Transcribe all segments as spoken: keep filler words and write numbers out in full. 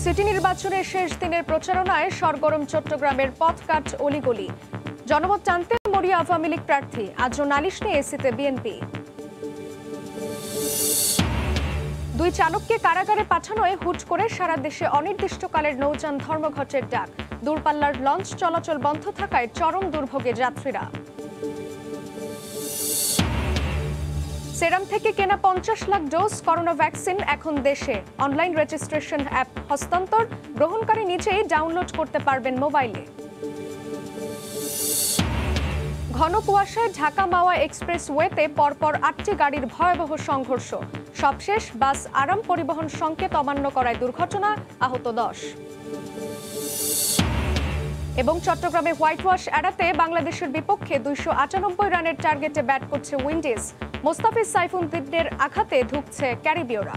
City নির্বাচনের শেষ দিনের প্রচারণায় সরগরম চট্টগ্রামের পথঘাট অলিগলি। জনমত জানতে মরিয়া আওয়ামী লীগ প্রার্থী, আজও নালিশ নিয়ে এসিতে বিএনপি। দুই চালককে কারাগারে পাঠানোয় হুট করে সারা দেশে অনির্দিষ্টকালের নৌযান ধর্মঘটের ডাক। দূরপাল্লার লঞ্চ চলাচল বন্ধ থাকায় চরম দুর্ভোগে যাত্রীরা। সেরাম থেকে কেনা পঞ্চাশ লাখ ডোজ করোনা ভ্যাকসিন এখন দেশে। অনলাইন রেজিস্ট্রেশন অ্যাপ হস্তান্তর, গ্রহণকারী নিজেই ডাউনলোড করতে পারবেন মোবাইলে। ঘন কুয়াশায় ঢাকা মাওয়া এক্সপ্রেস ওয়েতে পরপর আটটি গাড়ির ভয়াবহ সংঘর্ষ। সবশেষ বাস আরাম পরিবহন সংকেত অমান্য করায় দুর্ঘটনা, আহত দশ। এবং চট্টগ্রামে হোয়াইট ওয়াশ এড়াতে বাংলাদেশের বিপক্ষে দুইশো আটানব্বই রানের টার্গেটে ব্যাট করছে উইন্ডিজ। মোস্তাফিজ সাইফুদ্দিনের আঘাতে ধুঁকছে ক্যারিবীয়রা।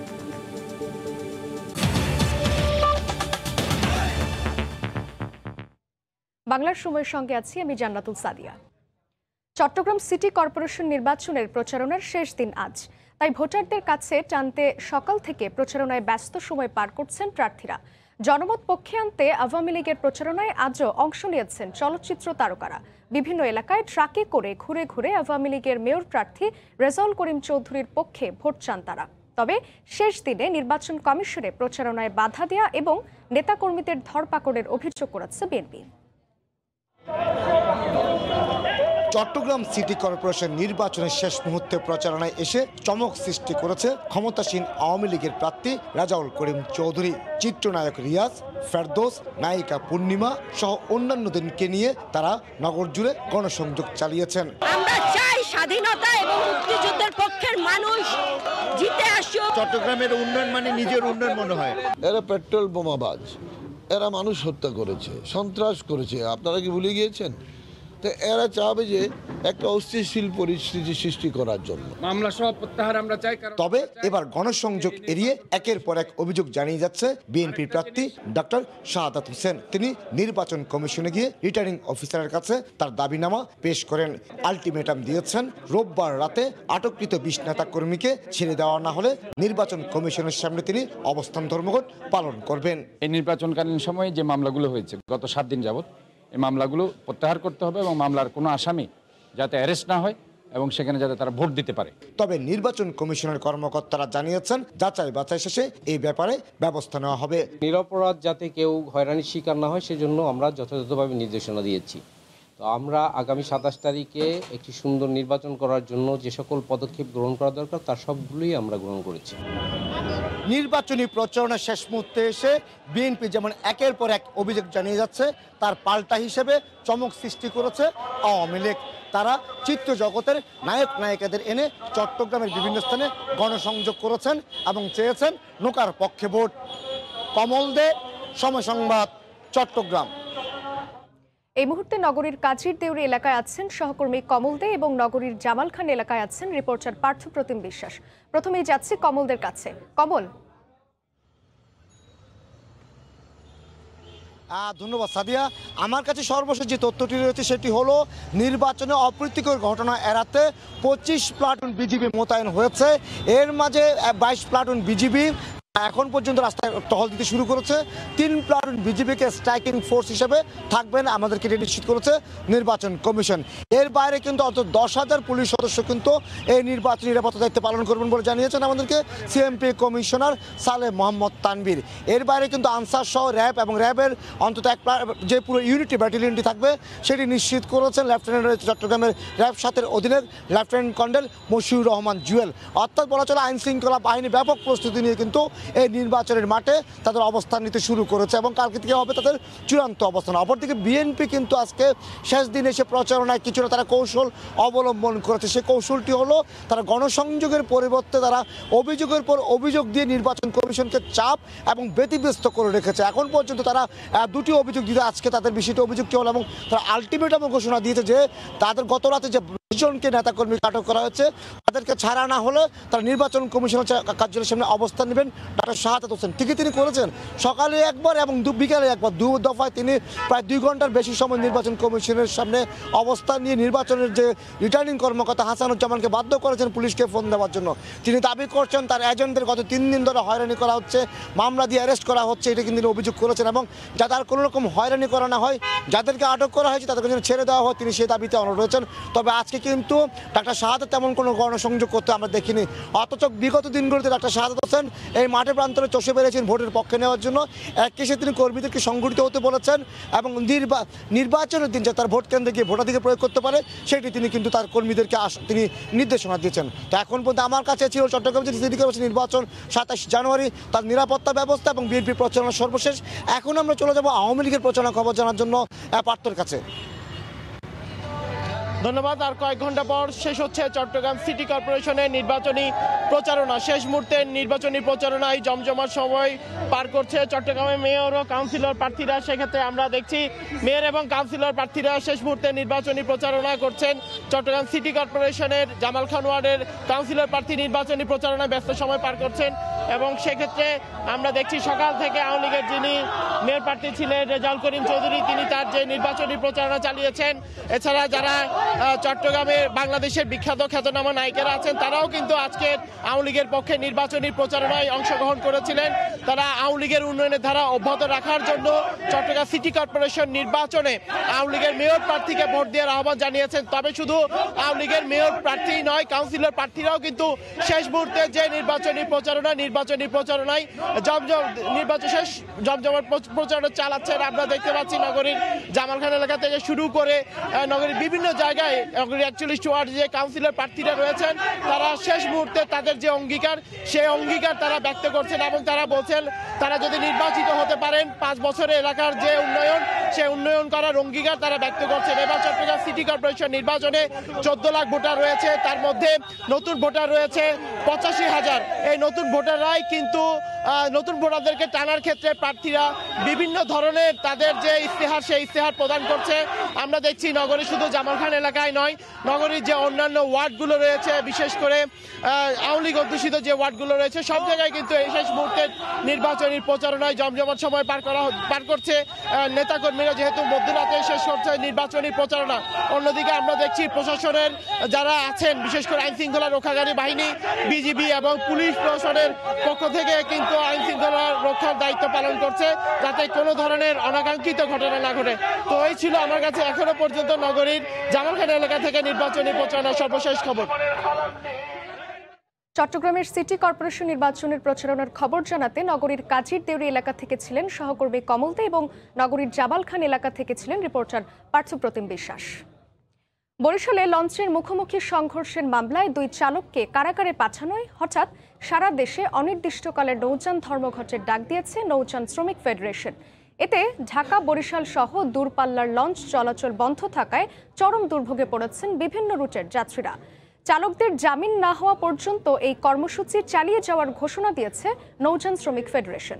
বাংলার সময়ের সঙ্গে আছি আমি জান্নাতুল সাদিয়া। চট্টগ্রাম সিটি কর্পোরেশন নির্বাচনের প্রচারণার শেষ দিন আজ, তাই ভোটারদের কাছে টানতে সকাল থেকে প্রচারণায় ব্যস্ত সময় পার করছেন প্রার্থীরা। জনমত পক্ষে আনতে আওয়ামী লীগের প্রচারণায় আজও অংশ নিয়েছেন চলচ্চিত্র তারকারা। বিভিন্ন এলাকায় ট্রাকে করে ঘুরে ঘুরে আওয়ামী লীগের মেয়র প্রার্থী রেজাউল করিম চৌধুরীর পক্ষে ভোট চান তারা। তবে শেষ দিনে নির্বাচন কমিশনে প্রচারণায় বাধা দেয়া এবং নেতাকর্মীদের ধরপাকড়ের অভিযোগ করেছে বিএনপি। চট্টগ্রাম সিটি কর্পোরেশন নির্বাচনের শেষ মুহূর্তে প্রচারণায় এসে চমক সৃষ্টি করেছে ক্ষমতাসীন আওয়ামী লীগের প্রার্থী রেজাউল করিম চৌধুরী। চিত্রনায়ক রিয়াজ, ফেরদৌস, নায়িকা পূর্ণিমা সহ অন্যান্যদেরকে নিয়ে তারা নগর জুড়ে গণসংযোগ চালিয়েছেন। আমরা চাই স্বাধীনতা এবং মুক্তিযুদ্ধের পক্ষের মানুষ জিতে আসুক। চট্টগ্রামের উন্নয়ন মানে নিজের উন্নয়ন মনে হয়। এরা পেট্রোল বোমাবাজ, এরা মানুষ হত্যা করেছে, সন্ত্রাস করেছে, আপনারা কি ভুলে গিয়েছেন? তো এরা চাবে যে একটা অস্থিতিশীল পরিস্থিতি সৃষ্টি করার জন্য মামলা সহ প্রত্যাহার আমরা চাই। তবে এবার গণসংযোগ এড়িয়ে একের পর এক অভিযোগ জানিয়ে যাচ্ছে বিএনপির প্রার্থী ডক্টর শাহাদাত হোসেন। তিনি নির্বাচন কমিশনে গিয়ে রিটার্নিং অফিসারের কাছে তার দাবিনামা পেশ করেন। আলটিমেটাম দিয়েছেন রোববার রাতে আটককৃত বিশ নেতা কর্মীকে ছেড়ে দেওয়া না হলে নির্বাচন কমিশনের সামনে তিনি অবস্থান ধর্মঘট পালন করবেন। এই নির্বাচনকালীন সময়ে যে মামলাগুলো হয়েছে গত সাত দিন যাবত, এই মামলাগুলো প্রত্যাহার করতে হবে এবং মামলার কোনো আসামি যাতে অ্যারেস্ট না হয় এবং সেখানে যাতে তারা ভোট দিতে পারে। তবে নির্বাচন কমিশনের কর্মকর্তারা জানিয়েছেন যাচাই বাছাই শেষে এই ব্যাপারে ব্যবস্থা নেওয়া হবে। নিরপরাধ যাতে কেউ হয়রানির শিকার না হয় সেজন্য আমরা যথাযথভাবে নির্দেশনা দিয়েছি। তো আমরা আগামী সাতাশ তারিখে একটি সুন্দর নির্বাচন করার জন্য যে সকল পদক্ষেপ গ্রহণ করা দরকার তার সবগুলোই আমরা গ্রহণ করেছি। নির্বাচনী প্রচারণা শেষ মুহূর্তে এসে বিএনপি যেমন একের পর এক অভিযোগ জানিয়ে যাচ্ছে, তার পাল্টা হিসেবে চমক সৃষ্টি করেছে আওয়ামী লীগ। তারা চিত্র জগতের নায়ক নায়িকাদের এনে চট্টগ্রামের বিভিন্ন স্থানে গণসংযোগ করেছেন এবং চেয়েছেন নৌকার পক্ষে ভোট। কমল দে, সময় সংবাদ, চট্টগ্রাম। এই মুহূর্তে নগরীর কাজির দেউরি এলাকায় আছেন সহকর্মী কমল দে এবং নগরীর জামাল খান এলাকায় আছেন রিপোর্টার পার্থ প্রতিম বিশ্বাস। প্রথমেই যাচ্ছি কমলদের কাছে। কমল। ধন্যবাদ সাদিয়া। আমার কাছে সর্বশেষ যে তথ্যটি রয়েছে সেটি হলো নির্বাচনে অপ্রীতিকর ঘটনা এড়াতে পঁচিশ প্লাটুন বিজিবি মোতায়েন হয়েছে। এর মাঝে বাইশ প্লাটুন বিজিবি এখন পর্যন্ত রাস্তায় টহল দিতে শুরু করেছে। তিন প্লাটুন বিজিবিকে স্ট্রাইকিং ফোর্স হিসেবে থাকবেন আমাদেরকে নিশ্চিত করেছে নির্বাচন কমিশন। এর বাইরে কিন্তু অন্তত দশ হাজার পুলিশ সদস্য কিন্তু এই নির্বাচনী নিরাপত্তা দায়িত্ব পালন করবেন বলে জানিয়েছেন আমাদেরকে সিএমপি কমিশনার সালেহ মোহাম্মদ তানভীর। এর বাইরে কিন্তু আনসার সহ র্যাব এবং র্যাবের অন্তত এক যে পুরো ইউনিটি ব্যাটালিয়নটি থাকবে সেটি নিশ্চিত করেছেন লেফটেন্যান্ট চট্টগ্রামের র্যাব সাতের অধীনের লেফটেন্যান্ট কর্নেল মশিউর রহমান জুয়েল। অর্থাৎ বলা চলে আইন শৃঙ্খলা বাহিনী ব্যাপক প্রস্তুতি নিয়ে কিন্তু এই নির্বাচনের মাঠে তাদের অবস্থান নিতে শুরু করেছে এবং কালকে থেকে হবে তাদের চূড়ান্ত অবস্থান। অপরদিকে বিএনপি কিন্তু আজকে শেষ দিনে এসে প্রচারণায় কিছুটা তারা কৌশল অবলম্বন করেছে। সে কৌশলটি হলো তারা গণসংযোগের পরিবর্তে তারা অভিযোগের পর অভিযোগ দিয়ে নির্বাচন কমিশনকে চাপ এবং ব্যতিব্যস্ত করে রেখেছে। এখন পর্যন্ত তারা দুটি অভিযোগ দিতে আজকে তাদের বিষয়টি অভিযোগটি হলো এবং তারা আলটিমেটাম ঘোষণা দিয়েছে যে তাদের গত রাতে যে জনকে নেতাকর্মীকে আটক করা হয়েছে। তাদেরকে ছাড়া না হলে তারা নির্বাচন কমিশনের কার্যালয়ের সামনে অবস্থান নেবেন। ডক্টর শাহাদাত হোসেন ঠিকই তিনি করেছেন, সকালে একবার এবং বিকালে একবার দু দফায় তিনি প্রায় দুই ঘন্টার বেশি সময় নির্বাচন কমিশনের সামনে অবস্থান নিয়ে নির্বাচনের যে রিটার্নিং কর্মকর্তা হাসানুজ্জামানকে বাধ্য করেছেন পুলিশকে ফোন দেওয়ার জন্য। তিনি দাবি করছেন তার এজেন্টদের গত তিন দিন ধরে হয়রানি করা হচ্ছে, মামলা দিয়ে অ্যারেস্ট করা হচ্ছে, এটা কিন্তু তিনি অভিযোগ করেছেন এবং যাতে আর কোনো রকম হয়রানি করা না হয়, যাদেরকে আটক করা হয়েছে তাদেরকে যেন ছেড়ে দেওয়া হয়, তিনি সেই দাবিতে অনড় রয়েছেন। তবে আজকে কিন্তু ডাক্তার শাহাদাত তেমন কোনো গণসংযোগ করতে আমরা দেখিনি, অথচ বিগত দিনগুলোতে ডাক্তার শাহাদাত হোসেন এই মাঠে প্রান্তরে চষে বেরিয়েছেন ভোটের পক্ষে নেওয়ার জন্য। এক কেসে তিনি কর্মীদেরকে সংগঠিত হতে বলেছেন এবং নির্বাচনের দিন যাতে তার ভোট কেন্দ্রে গিয়ে ভোটাধিকার প্রয়োগ করতে পারে সেটি তিনি কিন্তু তার কর্মীদেরকে তিনি নির্দেশনা দিয়েছেন। তো এখন পর্যন্ত আমার কাছে ছিল চট্টগ্রাম সিটি কর্পোরেশন নির্বাচন সাতাশ জানুয়ারি, তার নিরাপত্তা ব্যবস্থা এবং বিএনপির প্রচারণা সর্বশেষ। এখন আমরা চলে যাব আওয়ামী লীগের প্রচারণা খবর জানার জন্য পার্থর কাছে। ধন্যবাদ। আর কয়েক ঘন্টা পর শেষ হচ্ছে চট্টগ্রাম সিটি কর্পোরেশনের নির্বাচনী প্রচারণা। শেষ মুহূর্তের নির্বাচনী প্রচারণায় জমজমাট সময় পার করছে চট্টগ্রামের মেয়র ও কাউন্সিলর প্রার্থীরা। সেক্ষেত্রে আমরা দেখছি মেয়র এবং কাউন্সিলর প্রার্থীরা শেষ মুহূর্তে নির্বাচনী প্রচারণা করছেন। চট্টগ্রাম সিটি কর্পোরেশনের জামাল খান ওয়ার্ডের কাউন্সিলর প্রার্থী নির্বাচনী প্রচারণায় ব্যস্ত সময় পার করছেন এবং সেক্ষেত্রে আমরা দেখছি সকাল থেকে আওয়ামী লীগের যিনি মেয়র প্রার্থী ছিলেন রেজাউল করিম চৌধুরী, তিনি তার যে নির্বাচনী প্রচারণা চালিয়েছেন। এছাড়া যারা চট্টগ্রামের বাংলাদেশের বিখ্যাত খ্যাতনামা নায়িকারা আছেন তারাও কিন্তু আজকে আওয়ামী লীগের পক্ষে নির্বাচনী প্রচারণায় অংশগ্রহণ করেছিলেন। তারা আওয়ামী লীগের উন্নয়নের ধারা অব্যাহত রাখার জন্য চট্টগ্রাম সিটি কর্পোরেশন নির্বাচনে আওয়ামী লীগের মেয়র প্রার্থীকে ভোট দেওয়ার আহ্বান জানিয়েছেন। তবে শুধু আওয়ামী লীগের মেয়র প্রার্থী নয়, কাউন্সিলর প্রার্থীরাও কিন্তু শেষ মুহূর্তে যে নির্বাচনী প্রচারণা নির্বাচনী প্রচারণায় জমজম নির্বাচন শেষ জমজমাট প্রচারণা চালাচ্ছেন। আমরা দেখতে পাচ্ছি নগরীর জামাল খান এলাকা থেকে শুরু করে নগরীর বিভিন্ন জায়গায় নগরীর একচল্লিশ ওয়ার্ড যে কাউন্সিলর প্রার্থীরা রয়েছেন তারা শেষ মুহূর্তে তাদের যে অঙ্গীকার সেই অঙ্গীকার তারা ব্যক্ত করছেন এবং তারা বলছেন তারা যদি নির্বাচিত হতে পারেন পাঁচ বছরে এলাকার যে উন্নয়ন সেই উন্নয়ন করার অঙ্গীকার তারা ব্যক্ত করছেন। এবার চট্টগ্রাম সিটি কর্পোরেশন নির্বাচনে চোদ্দ লাখ ভোটার রয়েছে, তার মধ্যে নতুন ভোটার রয়েছে পঁচাশি হাজার। এই নতুন ভোটাররাই কিন্তু নতুন ভোটারদেরকে টানার ক্ষেত্রে প্রার্থীরা বিভিন্ন ধরনের তাদের যে ইশতেহার সেই ইশতেহার প্রদান করছে। আমরা দেখছি নগরী শুধু জামাল খান এলাকায় নয়, নগরীর যে অন্যান্য ওয়ার্ডগুলো রয়েছে বিশেষ করে আওয়ামী লীগ অধ্যুষিত যে ওয়ার্ডগুলো রয়েছে সব জায়গায় কিন্তু এই শেষ মুহূর্তের নির্বাচনী প্রচারণায় জমজমাট সময় পার করা পার করছে নেতাকর্মীরা, যেহেতু মধ্যরাতে শেষ করছে নির্বাচনী প্রচারণা। অন্যদিকে আমরা দেখছি প্রশাসনের যারা আছেন বিশেষ করে আইন শৃঙ্খলা রক্ষাকারী বাহিনী বিজিবি এবং পুলিশ প্রশাসনের পক্ষ থেকে কিন্তু আইন শৃঙ্খলা রক্ষার দায়িত্ব পালন করছে যাতে কোনো ধরনের অনাকাঙ্ক্ষিত ঘটনা না ঘটে। তো এই ছিল আমার কাছে এখনো পর্যন্ত নগরীর জামাল খান এলাকা থেকে নির্বাচনী প্রচারণার সর্বশেষ খবর। চট্টগ্রামের সিটি কর্পোরেশন নির্বাচনের প্রচারণার খবর জানাতে নগরীর কাজীর দেউরি এলাকা থেকে ছিলেন সহকর্মী কমল দে এবং নগরীর জামাল খান এলাকা থেকে ছিলেন রিপোর্টার পার্থপ্রতিম বিশ্বাস। বরিশালে লঞ্চের মুখোমুখি সংঘর্ষের মামলায় দুই চালককে কারাগারে পাঠানোয় হঠাৎ সারা দেশে অনির্দিষ্টকালের নৌযান ধর্মঘটের ডাক দিয়েছে নৌযান শ্রমিক ফেডারেশন। এতে ঢাকা বরিশাল সহ দূরপাল্লার লঞ্চ চলাচল বন্ধ থাকায় চরম দুর্ভোগে পড়েছেন বিভিন্ন রুটের যাত্রীরা। চালকদের জামিন না হওয়া পর্যন্ত এই কর্মসূচি চালিয়ে যাওয়ার ঘোষণা দিয়েছে নৌযান শ্রমিক ফেডারেশন।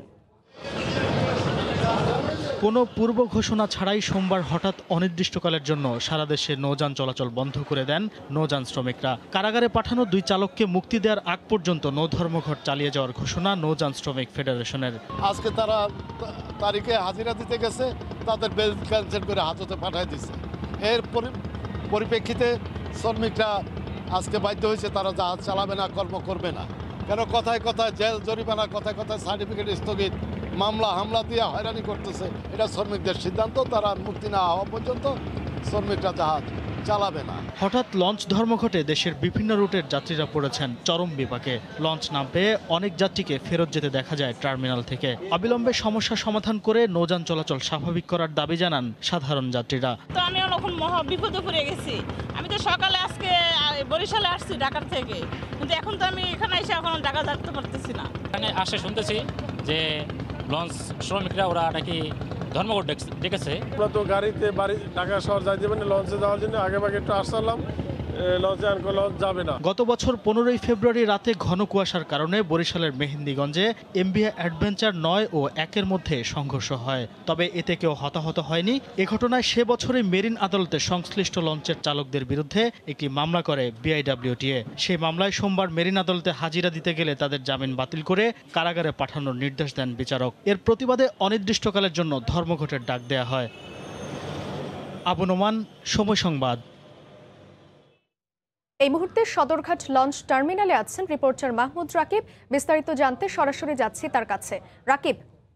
কোনো পূর্ব ঘোষণা ছাড়াই সোমবার হঠাৎ অনির্দিষ্টকালের জন্য সারা দেশে নৌযান চলাচল বন্ধ করে দেন নৌযান শ্রমিকরা। কারাগারে পাঠানো দুই চালককে মুক্তি দেওয়ার আগ পর্যন্ত নৌ ধর্মঘট চালিয়ে যাওয়ার ঘোষণা নৌযান শ্রমিক ফেডারেশনের। আজকে তারা তারিখে হাজিরা দিতে গেছে, তাদের বেল ক্যান্সেল করে হাজতে পাঠিয়ে দিচ্ছে। এর পরিপ্রেক্ষিতে শ্রমিকরা আজকে বাধ্য হয়েছে তারা জাহাজ চালাবে না, কর্ম করবে না। কেন কথায় কথায় জেল জরিমানা, কথায় কথায় সার্টিফিকেট স্থগিত, মামলা হামলা দিয়ে হয়রানি করতেছে। এটা শ্রমিকদের সিদ্ধান্ত, তারা মুক্তি না হওয়া পর্যন্ত শ্রমিকরা জাহাজ চালাবে না। হঠাৎ লঞ্চ ধর্মঘটে দেশের বিভিন্ন রুটের যাত্রীরা পড়েছেন চরম বিপাকে। লঞ্চ না পেয়ে অনেক যাত্রীকে ফেরত যেতে দেখা যায় টার্মিনাল থেকে। অবিলম্বে সমস্যা সমাধান করে নৌযান চলাচল স্বাভাবিক করার দাবি জানান সাধারণ যাত্রীরা। তো আমি এখন মহা বিপদে পড়ে গেছি। আমি তো সকালে আজকে বরিশালে আসছি ঢাকার থেকে, কিন্তু এখন তো আমি এখানে এসে এখন ঢাকা যেতে পারতেছি না। এখানে আসে শুনতেছি যে লঞ্চ শ্রমিকরা ওরা নাকি ধর্মঘট ডেকেছে। আমরা তো গাড়িতে বাড়ি ঢাকা শহর যাইতে পারি, লঞ্চে যাওয়ার জন্য আগে ভাগে একটু আসলাম, লঞ্চ যাবে না। গত বছর পনেরোই ফেব্রুয়ারি রাতে ঘন কুয়াশার কারণে বরিশালের মেহেন্দিগঞ্জে এমভি অ্যাডভেঞ্চার নয় ও একের মধ্যে সংঘর্ষ হয়, তবে এতে কেউ হতাহত হয়নি। এ ঘটনায় সে বছরে মেরিন আদালতে সংশ্লিষ্ট লঞ্চের চালকদের বিরুদ্ধে একটি মামলা করে বিআইডব্লিউটিএ। সেই মামলায় সোমবার মেরিন আদালতে হাজিরা দিতে গেলে তাদের জামিন বাতিল করে কারাগারে পাঠানোর নির্দেশ দেন বিচারক। এর প্রতিবাদে অনির্দিষ্টকালের জন্য ধর্মঘটের ডাক দেয়া হয়। আবু নোমান, সময় সংবাদ। এই মুহূর্তে সদরঘাট লঞ্চ টার্মিনালে আছেন রিপোর্টার মাহমুদ রাকিব। বিস্তারিত জানতে সরাসরি যাচ্ছি তার কাছে। রাকিব,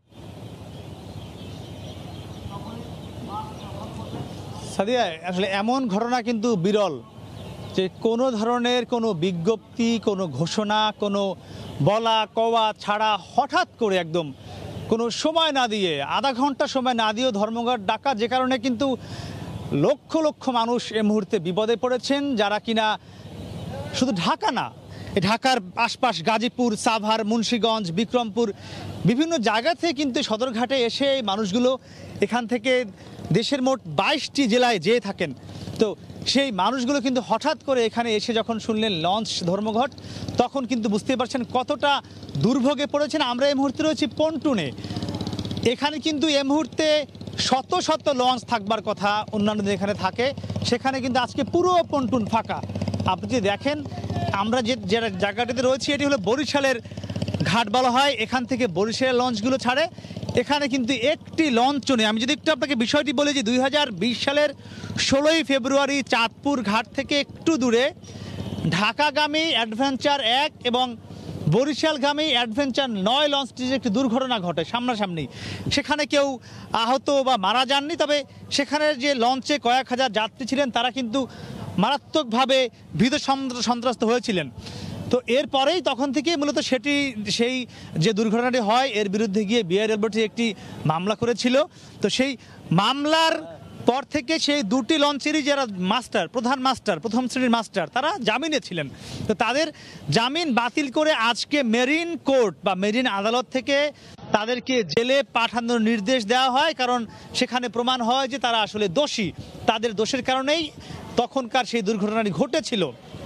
সাদিয়া, আসলে এমন ঘটনা কিন্তু বিরল যে কোনো ধরনের কোনো বিজ্ঞপ্তি, কোনো ঘোষণা, কোনো বলা কওয়া ছাড়া হঠাৎ করে একদম কোনো সময় না দিয়ে, আধা ঘন্টা সময় না দিয়েও ধর্মঘট ডাকা, যে কারণে কিন্তু লক্ষ লক্ষ মানুষ এই মুহূর্তে বিপদে পড়েছেন, যারা কিনা শুধু ঢাকা না, ঢাকার আশপাশ গাজীপুর, সাভার, মুন্সিগঞ্জ, বিক্রমপুর বিভিন্ন জায়গা থেকে কিন্তু সদরঘাটে এসে এই মানুষগুলো এখান থেকে দেশের মোট বাইশটি জেলায় যেয়ে থাকেন। তো সেই মানুষগুলো কিন্তু হঠাৎ করে এখানে এসে যখন শুনলেন লঞ্চ ধর্মঘট, তখন কিন্তু বুঝতে পারছেন কতটা দুর্ভোগে পড়েছেন। আমরা এই মুহূর্তে রয়েছি পন্টুনে। এখানে কিন্তু এই মুহূর্তে শত শত লঞ্চ থাকবার কথা অন্যান্য এখানে থাকে, সেখানে কিন্তু আজকে পুরো পন্টুন ফাঁকা। আপনি যদি দেখেন, আমরা যে জায়গাটিতে রয়েছি এটি হলো বরিশালের ঘাট বলা হয়। এখান থেকে বরিশালের লঞ্চগুলো ছাড়ে। এখানে কিন্তু একটি লঞ্চও নেই। আমি যদি একটু আপনাকে বিষয়টি বলি যে দুই হাজার বিশ সালের ষোলোই ফেব্রুয়ারি চাঁদপুর ঘাট থেকে একটু দূরে ঢাকাগামী অ্যাডভেঞ্চার এক এবং বরিশালগামী অ্যাডভেঞ্চার নয় লঞ্চটির একটি দুর্ঘটনা ঘটে সামনাসামনি। সেখানে কেউ আহত বা মারা যাননি, তবে সেখানের যে লঞ্চে কয়েক হাজার যাত্রী ছিলেন তারা কিন্তু মারাত্মকভাবে ভীত সন্ত্রস্ত হয়েছিলেন। তো এরপরেই তখন থেকেই মূলত সেটি সেই যে দুর্ঘটনাটি হয় এর বিরুদ্ধে গিয়ে বিআইডব্লিউটি একটি মামলা করেছিল। তো সেই মামলার পর থেকে সেই দুটি লঞ্চেরই যারা মাস্টার, প্রধান মাস্টার, প্রথম শ্রেণীর মাস্টার, তারা জামিনে ছিলেন। তো তাদের জামিন বাতিল করে আজকে মেরিন কোর্ট বা মেরিন আদালত থেকে তাদেরকে জেলে পাঠানোর নির্দেশ দেওয়া হয়, কারণ সেখানে প্রমাণ হয় যে তারা আসলে দোষী। তাদের দোষের কারণেই তখনকার সেই দুর্ঘটনাটি ঘটেছিল।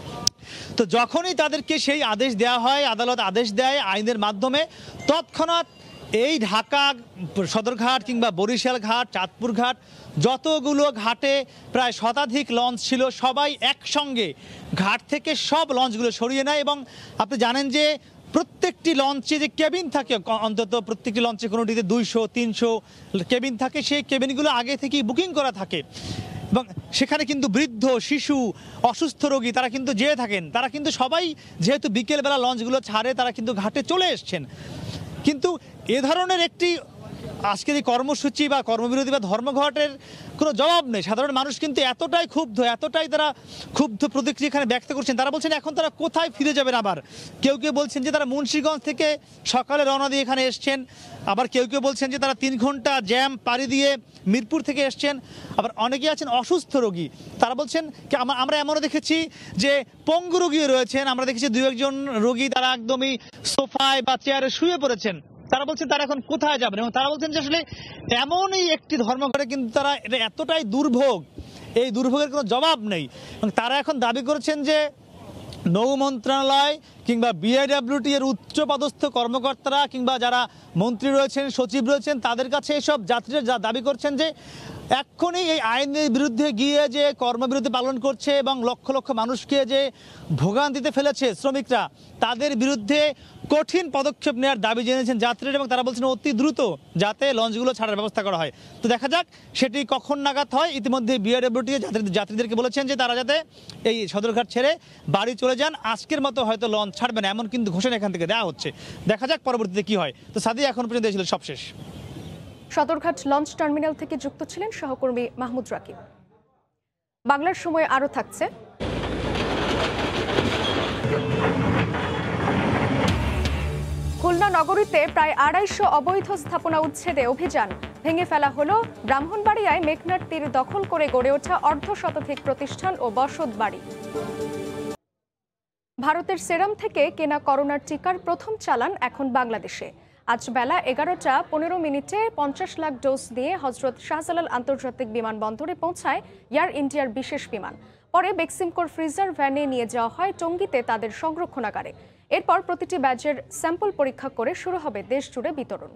তো যখনই তাদেরকে সেই আদেশ দেওয়া হয়, আদালত আদেশ দেয় আইনের মাধ্যমে, তৎক্ষণাৎ এই ঢাকা সদরঘাট কিংবা বরিশাল ঘাট, চাঁদপুর ঘাট, যতগুলো ঘাটে প্রায় শতাধিক লঞ্চ ছিল, সবাই একসঙ্গে ঘাট থেকে সব লঞ্চগুলো সরিয়ে নেয়। এবং আপনি জানেন যে প্রত্যেকটি লঞ্চে যে কেবিন থাকে, অন্তত প্রত্যেকটি লঞ্চে কোনোটিতে দুইশো তিনশো কেবিন থাকে, সেই কেবিনগুলো আগে থেকেই বুকিং করা থাকে। এবং সেখানে কিন্তু বৃদ্ধ, শিশু, অসুস্থ রোগী তারা কিন্তু যেয়ে থাকেন। তারা কিন্তু সবাই যেহেতু বিকেলবেলা লঞ্চগুলো ছাড়ে, তারা কিন্তু ঘাটে চলে এসছেন। কিন্তু এ ধরনের একটি আজকের এই কর্মসূচি বা কর্মবিরতি বা ধর্মঘটের কোনো জবাব নেই। সাধারণ মানুষ কিন্তু এতটাই ক্ষুব্ধ, এতটাই তারা ক্ষুব্ধ প্রতিক্রিয়া এখানে ব্যক্ত করছেন। তারা বলছেন এখন তারা কোথায় ফিরে যাবেন। আবার কেউ কেউ বলছেন যে তারা মুন্সিগঞ্জ থেকে সকালে রওনা দিয়ে এখানে এসছেন, আবার কেউ কেউ বলছেন যে তারা তিন ঘন্টা জ্যাম পাড়ি দিয়ে মিরপুর থেকে এসছেন। আবার অনেকে আছেন অসুস্থ রোগী, তারা বলছেন আমরা এমনও দেখেছি যে পঙ্গু রোগীও রয়েছেন। আমরা দেখেছি দু একজন রোগী তারা একদমই সোফায় বা চেয়ারে শুয়ে পড়েছেন। তারা বলছেন তারা এখন কোথায় যাবেন, এবং তারা বলছেন যে আসলে এমনই একটি ধর্মঘটে কিন্তু তারা এটা এতটাই দুর্ভোগ, এই দুর্ভোগের কোনো জবাব নেই। এবং তারা এখন দাবি করেছেন যে নৌ মন্ত্রণালয় কিংবা বিআইডব্লিউটি এর উচ্চপদস্থ কর্মকর্তারা কিংবা যারা মন্ত্রী রয়েছেন, সচিব রয়েছেন, তাদের কাছে এসব যাত্রীরা যা দাবি করছেন যে এক্ষুনি এই আইনের বিরুদ্ধে গিয়ে যে কর্মবিরতি পালন করছে এবং লক্ষ লক্ষ মানুষকে যে ভোগান্তিতে ফেলেছে শ্রমিকরা, তাদের বিরুদ্ধে কঠিন পদক্ষেপ নেওয়ার দাবি জানিয়েছেন যাত্রীরা। এবং তারা বলছেন অতি দ্রুত যাতে লঞ্চগুলো ছাড়ার ব্যবস্থা করা হয়। তো দেখা যাক সেটি কখন নাগাদ হয়। ইতিমধ্যে বিআরডব্লিউটি যাত্রীদেরকে বলেছেন যে তারা যাতে এই সদরঘাট ছেড়ে বাড়ি চলে যান। আজকের মতো হয়তো লঞ্চ ছাড়বে না, এমন কিন্তু ঘোষণা এখান থেকে দেওয়া হচ্ছে। দেখা যাক পরবর্তীতে কি হয়। তো সাদি, এখন পর্যন্ত ছিল সবশেষ। সদরঘাট লঞ্চ টার্মিনাল থেকে যুক্ত ছিলেন সহকর্মী মাহমুদ রাকিব। বাংলার সময় আরও থাকছে। খুলনা নগরীতে প্রায় আড়াইশো অবৈধ স্থাপনা উচ্ছেদে অভিযান। ভেঙে ফেলা হলো ব্রাহ্মণবাড়িয়ায় মেঘনার তীর দখল করে গড়ে ওঠা অর্ধ শতাধিক প্রতিষ্ঠান ও বসত বাড়ি। ভারতের সেরাম থেকে কেনা করোনার টিকার প্রথম চালান এখন বাংলাদেশে। আজ বেলা এগারোটা পনেরো মিনিটে পঞ্চাশ লাখ ডোজ দিয়ে হজরত শাহজালাল আন্তর্জাতিক বিমানবন্দরে পৌঁছায় এয়ার ইন্ডিয়ার বিশেষ বিমান। পরে বেক্সিমকোর ফ্রিজার ভ্যানে নিয়ে যাওয়া হয় টঙ্গীতে তাদের সংরক্ষণাগারে। এরপর প্রতিটি ব্যাচের স্যাম্পল পরীক্ষা করে শুরু হবে দেশ জুড়ে বিতরণ।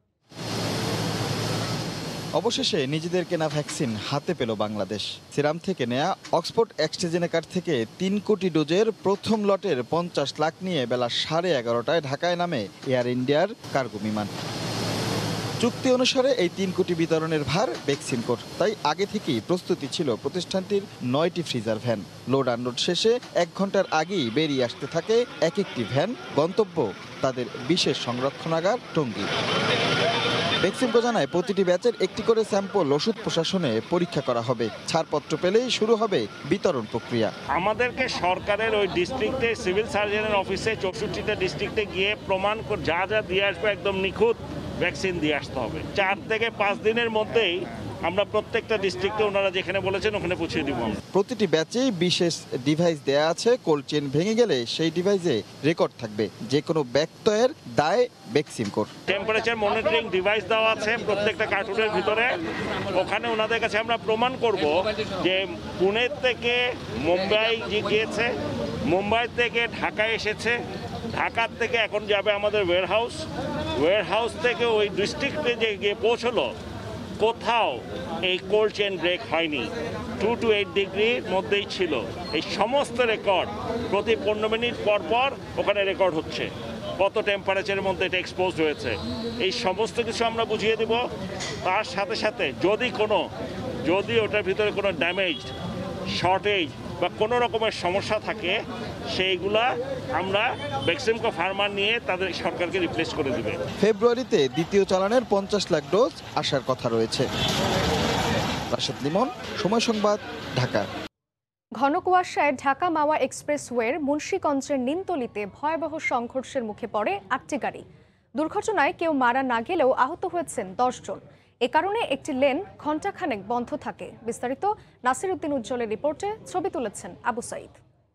অবশেষে নিজেদের কেনা ভ্যাকসিন হাতে পেল বাংলাদেশ। সিরাম থেকে নেয়া অক্সফোর্ড অ্যাস্ট্রাজেনেকার থেকে তিন কোটি ডোজের প্রথম লটের পঞ্চাশ লাখ নিয়ে বেলা সাড়ে এগারোটায় ঢাকায় নামে এয়ার ইন্ডিয়ার কার্গো বিমান। চুক্তি অনুসারে এই তিন কোটি বিতরণের ভার বেক্সিমকোর, তাই আগে থেকেই প্রস্তুতি ছিল প্রতিষ্ঠানটির নয়টি ফ্রিজার ভ্যান। লোড আনলোড শেষে এক ঘন্টার আগেই বেরিয়ে আসতে থাকে এক একটি ভ্যান, গন্তব্য তাদের বিশেষ সংরক্ষণাগার টঙ্গী। বেক্সিমকো জানায় প্রতিটি ব্যাচের একটি করে স্যাম্পল ওষুধ প্রশাসনে পরীক্ষা করা হবে। ছাড়পত্র পেলেই শুরু হবে বিতরণ প্রক্রিয়া। আমাদেরকে সরকারের ওই ডিস্ট্রিক্টে সিভিল সার্জনের অফিসে চৌষট্টিটা ডিস্ট্রিক্টে গিয়ে প্রমাণ করে যা যা দিয়ে আসবে একদম নিখুঁত ভ্যাকসিন দিয়ে আসতে হবে। চার থেকে পাঁচ দিনের মধ্যেই আমরা প্রত্যেকটা ডিস্ট্রিক্টে ওনারা যেখানে বলেছেন ওখানে পৌঁছে দিব। প্রতিটি ব্যাচেই বিশেষ ডিভাইস দেয়া আছে। কোল্ড চেইন ভেঙে গেলে সেই ডিভাইসে রেকর্ড থাকবে। যে কোনো ব্যত্যয়ের দায় বেক্সিমকোর। টেম্পারেচার মনিটরিং ডিভাইস দেওয়া আছে প্রত্যেকটা কার্টুনের ভিতরে। ওখানে ওনাদের কাছে আমরা প্রমাণ করব যে পুনে থেকে মুম্বাই যে গিয়েছে, মুম্বাই থেকে ঢাকায় এসেছে, ঢাকার থেকে এখন যাবে আমাদের ওয়্যার হাউস, ওয়্যার হাউস থেকে ওই ডিস্ট্রিক্টে যে গিয়ে পৌঁছলো কোথাও এই কোল্ড চেইন ব্রেক হয়নি, টু টু এইট ডিগ্রির মধ্যেই ছিল। এই সমস্ত রেকর্ড প্রতি পনেরো মিনিট পর পর ওখানে রেকর্ড হচ্ছে কত টেম্পারেচারের মধ্যে এটা এক্সপোজ হয়েছে। এই সমস্ত কিছু আমরা বুঝিয়ে দেব। তার সাথে সাথে যদি কোনো যদি ওটার ভিতরে কোনো ড্যামেজ, শর্টেজ বা কোনো রকমের সমস্যা থাকে সেইগুলা আমরা বেক্সিমকো ফার্মার নিয়ে তাদের সরকারকে রিপ্লেস করে দেবে। ফেব্রুয়ারিতে দ্বিতীয় চালানের পঞ্চাশ লাখ ডোজ আসার কথা রয়েছে। রাশেদ লিমন, সময় সংবাদ, ঢাকা। ঘন কুয়াশায় ঢাকা মাওয়া এক্সপ্রেসওয়ের মুন্সিগঞ্জের নিমতলিতে ভয়াবহ সংঘর্ষের মুখে পড়ে আটটি গাড়ি। দুর্ঘটনায় কেউ মারা না গেলেও আহত হয়েছেন দশ জন। এ কারণে একটি লেন ঘণ্টাখানেক বন্ধ থাকে। বিস্তারিত নাসির উদ্দিন উজ্জ্বলের রিপোর্টে, ছবি তুলেছেন আবু সাইদ।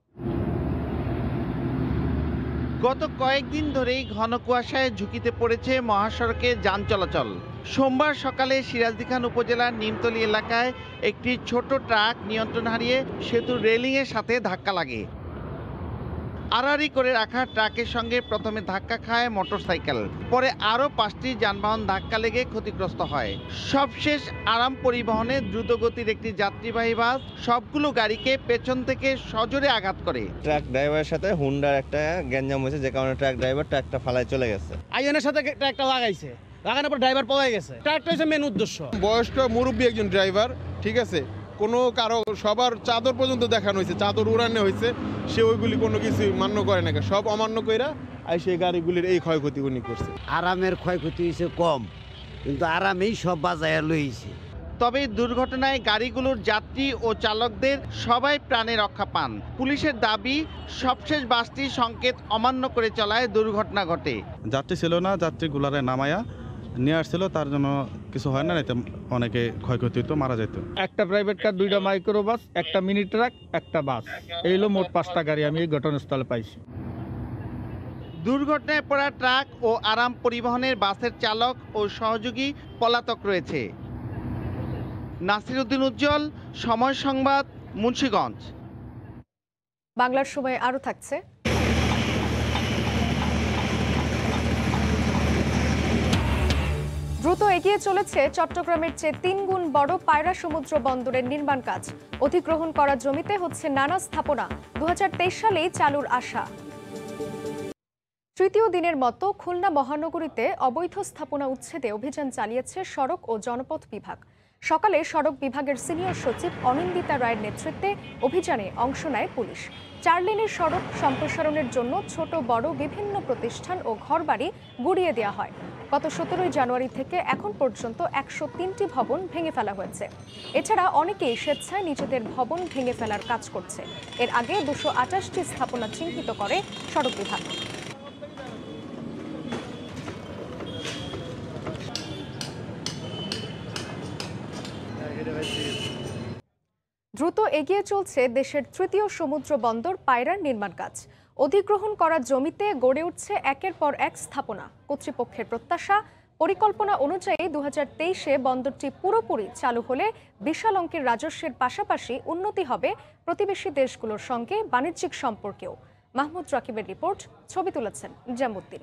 গত কয়েকদিন ধরেই ঘন কুয়াশায় ঝুঁকিতে পড়েছে মহাসড়কে যান চলাচল। সোমবার সকালে সিরাজদিখান উপজেলার নিমতলী এলাকায় একটি ছোট ট্রাক নিয়ন্ত্রণ হারিয়ে সেতুর রেলিংয়ের সাথে ধাক্কা লাগে। আড়াআড়ি করে রাখা ট্রাকের সঙ্গে প্রথমে ধাক্কা খায় মোটরসাইকেল, পরে আরও পাঁচটি যানবাহন ধাক্কা লেগে ক্ষতিগ্রস্ত হয়। সবশেষ আরাম পরিবহনে দ্রুতগতির একটি যাত্রীবাহী বাস সবগুলো গাড়িকে পেছন থেকে সজোরে আঘাত করে। ট্রাক ড্রাইভারের সাথে হুন্ডার একটা গ্যাঞ্জাম হয়েছে, যে কারণে ট্রাক ড্রাইভার ট্রাকটা ফালায় চলে গেছে। আইনের সাথে ট্রাকটা লাগাইছে, লাগানোর পর ড্রাইভার পড়ে গেছে। ট্রাকটা হচ্ছে মেন উদ্দেশ্য। বয়স্ক মুরব্বী একজন ড্রাইভার, ঠিক আছে, কোনো কারো সবার চাদর পর্যন্ত দেখানো হয়েছে, চাদর উড়ানো হয়েছে, সে ওইগুলি কোনো কিছু মান্য করে না, সব অমান্য কইরা আর সেই গাড়িগুলির এই ক্ষয়ক্ষতি উনি করছে। আরামের ক্ষয়ক্ষতি হয়েছে কম, কিন্তু আরামেই সব বাজায় লইছে। তবে দুর্ঘটনায় গাড়িগুলোর যাত্রী ও চালকদের সবাই প্রাণে রক্ষা পান। পুলিশের দাবি, সবশেষ বাসটি সংকেত অমান্য করে চলায় দুর্ঘটনা ঘটে। যাত্রী ছিল না, যাত্রীগুলারে নামায়া নিয়ে আসছিল, তার জন্য কিছু হয় না, এতে অনেকে ক্ষয়ক্ষতি হতো, মারা যেত। একটা প্রাইভেট কার, দুইটা মাইক্রো বাস, একটা মিনি ট্রাক, একটা বাস, এই হলো মোট পাঁচটা গাড়ি আমি এই ঘটনাস্থলে পাইছি। দুর্ঘটনায় পড়া ট্রাক ও আরাম পরিবহনের বাসের চালক ও সহযোগী পলাতক রয়েছে। নাসির উদ্দিন উজ্জ্বল, সময় সংবাদ, মুন্সিগঞ্জ। বাংলার সময় আরও থাকছে। দ্রুত এগিয়ে চলেছে চট্টগ্রামের চেয়ে তিন গুণ বড় পায়রা সমুদ্র বন্দরের নির্মাণ কাজ। অধিগ্রহণ করা জমিতে হচ্ছে নানা স্থাপনা। দু হাজার তেইশ সালেই চালুর আশা। তৃতীয় দিনের মতো খুলনা মহানগরীতে অবৈধ স্থাপনা উচ্ছেদে অভিযান চালিয়েছে সড়ক ও জনপথ বিভাগ। সকালে সড়ক বিভাগের সিনিয়র সচিব অনিন্দিতা রায়ের নেতৃত্বে অভিযানে অংশ নেয় পুলিশ। চার লেনের সড়ক সম্প্রসারণের জন্য ছোট বড় বিভিন্ন প্রতিষ্ঠান ও ঘরবাড়ি গুড়িয়ে দেওয়া হয়। গত সতেরোই জানুয়ারি থেকে এখন পর্যন্ত একশো তিনটি ভবন ভেঙে ফেলা হয়েছে। এছাড়া অনেকেই স্বেচ্ছায় নিজেদের ভবন ভেঙে ফেলার কাজ করছে। এর আগে দুশো আটাশটি স্থাপনা চিহ্নিত করে সড়ক বিভাগ। দ্রুত এগিয়ে চলছে দেশের তৃতীয় সমুদ্র বন্দর পায়রার নির্মাণ কাজ। অধিগ্রহণ করা জমিতে গড়ে উঠছে একের পর এক স্থাপনা। কর্তৃপক্ষের প্রত্যাশা, পরিকল্পনা অনুযায়ী দু হাজার তেইশে বন্দরটি পুরোপুরি চালু হলে বিশাল অঙ্কের রাজস্বের পাশাপাশি উন্নতি হবে প্রতিবেশী দেশগুলোর সঙ্গে বাণিজ্যিক সম্পর্কেও। মাহমুদ রাকিবের রিপোর্ট, ছবি তুলেছেন জামুদ্দিন।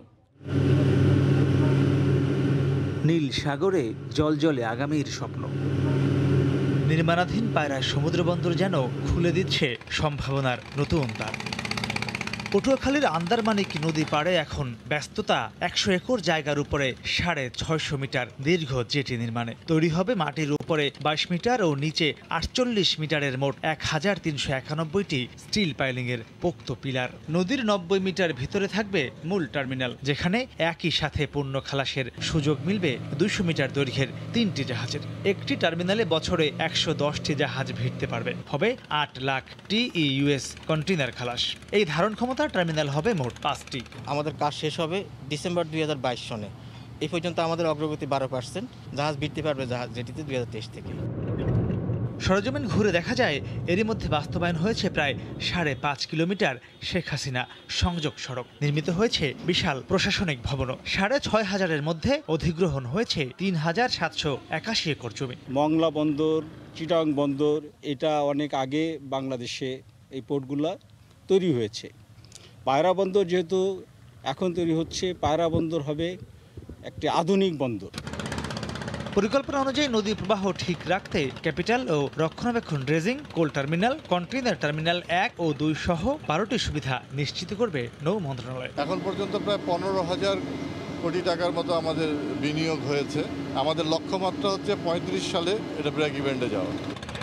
নীল সাগরে জলজলে আগামীর স্বপ্ন। নির্মাণাধীন পায়রা সমুদ্র বন্দর যেন খুলে দিচ্ছে সম্ভাবনার নতুন দ্বার। পটুয়াখালীর আন্দারমানিক নদী পাড়ে এখন ব্যস্ততা একশো একর জায়গার উপরে সাড়ে ছয়শো মিটার দীর্ঘ জেটি নির্মাণে। তৈরি হবে মাটির উপরে বাইশ মিটার ও নিচে আটচল্লিশ মিটারের মোট এক হাজার তিনশো একানব্বইটি স্টিল পাইলিং এর পোক্ত পিলার। নদীর নব্বই মিটার ভিতরে থাকবে মূল টার্মিনাল, যেখানে একই সাথে পণ্য খালাসের সুযোগ মিলবে দুইশো মিটার দৈর্ঘ্যের তিনটি জাহাজের। একটি টার্মিনালে বছরে একশো দশটি জাহাজ ভিড়তে পারবে। হবে আট লাখ টিইউএস কন্টেইনার খালাস। এই ধারণ ক্ষমতা টার্মিনাল হবে মোট পাঁচটি। আমাদের কাজ শেষ হবে ডিসেম্বর দুই হাজার বাইশ সনে। এই পর্যন্ত আমাদের অগ্রগতি বারো পার্সেন্ট। জাহাজ ভিড়তে পারবে জাহাজ জেটিতে দুই হাজার তেইশ থেকে। সরজমিন ঘুরে দেখা যায় এরই মধ্যে বাস্তবায়ন হয়েছে প্রায় সাড়ে পাঁচ কিলোমিটার শেখ হাসিনা সংযোগ সড়ক। নির্মিত হয়েছে বিশাল প্রশাসনিক ভবনও। সাড়ে ছয় হাজারের মধ্যে অধিগ্রহণ হয়েছে তিন হাজার সাতশো একাশি একর জমি। মংলা বন্দর, চিটাং বন্দর, এটা অনেক আগে বাংলাদেশে এই পোর্টগুলা তৈরি হয়েছে। পায়রা বন্দর যেহেতু এখন তৈরি হচ্ছে, পায়রা বন্দর হবে একটি আধুনিক বন্দর। পরিকল্পনা অনুযায়ী নদী প্রবাহ ঠিক রাখতে ক্যাপিটাল ও রক্ষণাবেক্ষণ, dredging, coal terminal, container terminal এক ও দুই সহ বারোটি সুবিধা নিশ্চিত করবে নৌ মন্ত্রণালয়। এখন পর্যন্ত প্রায় পনেরো হাজার কোটি টাকার মতো আমাদের বিনিয়োগ হয়েছে। আমাদের লক্ষ্যমাত্রা হচ্ছে পঁয়ত্রিশ সালে এটা ব্রেক ইভেন্টে যাওয়া।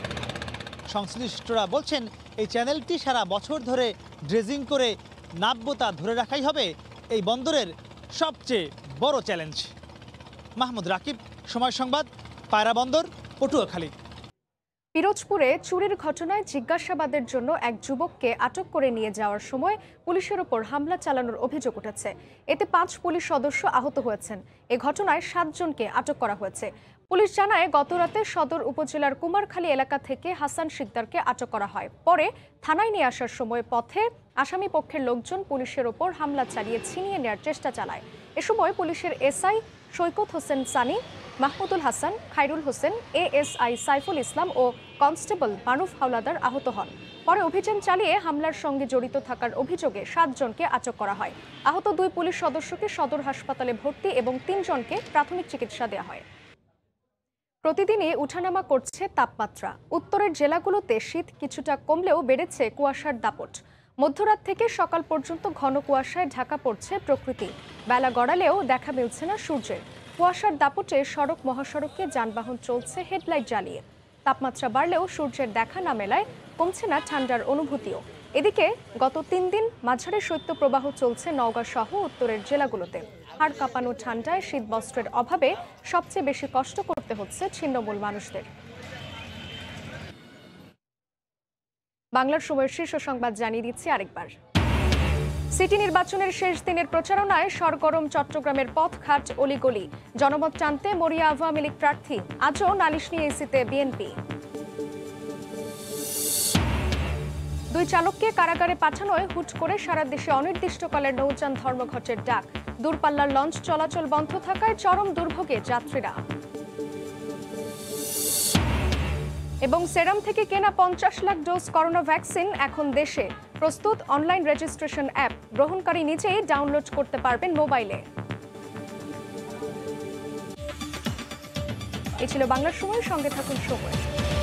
সংশ্লিষ্টরা বলছেন এই চ্যানেলটি সারা বছর ধরে ড্রেজিং করে নাব্যতা ধরে রাখাই হবে এই বন্দরের সবচেয়ে বড় চ্যালেঞ্জ। মাহমুদ রাকিব, সময় সংবাদ, পায়রা বন্দর, পটুয়াখালী। পিরোজপুরে চুরির ঘটনায় জিজ্ঞাসাবাদের জন্য এক যুবককে আটক করে নিয়ে যাওয়ার সময় পুলিশের ওপর হামলা চালানোর অভিযোগ উঠেছে। এতে পাঁচ পুলিশ সদস্য আহত হয়েছেন। এ ঘটনায় সাতজনকে আটক করা হয়েছে। পুলিশ জানায়, গতরাতে সদর উপজেলার কুমারখালী এলাকা থেকে হাসান শিকদারকে আটক করা হয়। পরে থানায় নিয়ে আসার সময় পথে আসামি পক্ষের লোকজন পুলিশের ওপর হামলা চালিয়ে ছিনিয়ে নেওয়ার চেষ্টা চালায়। এ সময় পুলিশের এসআই সৈকত হোসেন সানি, মাহমুদুল হাসান, খায়রুল হোসেন, এএসআই সাইফুল ইসলাম ও কনস্টেবল মারুফ হাওলাদার আহত হন। পরে অভিযান চালিয়ে হামলার সঙ্গে জড়িত থাকার অভিযোগে সাতজনকে আটক করা হয়। আহত দুই পুলিশ সদস্যকে সদর হাসপাতালে ভর্তি এবং তিনজনকে প্রাথমিক চিকিৎসা দেওয়া হয়। প্রতিদিনই উঠানামা করছে তাপমাত্রা। উত্তরের জেলাগুলোতে শীত কিছুটা কমলেও বেড়েছে কুয়াশার দাপট। মধ্যরাত থেকে সকাল পর্যন্ত ঘন কুয়াশায় ঢাকা পড়ছে প্রকৃতি। বেলা গড়ালেও দেখা মিলছে না সূর্যের। কুয়াশার দাপটে সড়ক মহাসড়কে যানবাহন চলছে হেডলাইট জ্বালিয়ে। তাপমাত্রা বাড়লেও সূর্যের দেখা না মেলায় কমছে না ঠান্ডার অনুভূতিও। এদিকে গত তিন দিন মাঝারি শৈত্যপ্রবাহ চলছে নওগাঁ সহ উত্তরের জেলাগুলোতে। হাড় কাঁপানো ঠান্ডায় শীতবস্ত্রের অভাবে সবচেয়ে বেশি কষ্ট করতে হচ্ছে ছিন্নমূল মানুষদের। বাংলার সময়ের শীর্ষ সংবাদ জানিয়ে দিচ্ছি আরেকবার। সিটি নির্বাচনের শেষ দিনের প্রচারণায় সরগরম চট্টগ্রামের পথঘাট অলিগলি। জনমত টানতে মরিয়া আওয়ামী লীগ প্রার্থী। আজও নালিশ নিয়ে ইসিতে বিএনপি। দুই চালককে কারাগারে পাঠানোয় হুট করে সারা দেশে অনির্দিষ্টকালের নৌযান ধর্মঘটের ডাক। দূরপাল্লার লঞ্চ চলাচল বন্ধ থাকায় চরম দুর্ভোগে যাত্রীরা। এবং সেরাম থেকে কেনা পঞ্চাশ লাখ ডোজ করোনা ভ্যাকসিন এখন দেশে। প্রস্তুত অনলাইন রেজিস্ট্রেশন অ্যাপ। গ্রহণকারী নিজেই ডাউনলোড করতে পারবেন মোবাইলে। এ ছিল বাংলার সময়। সঙ্গে থাকুন সময়।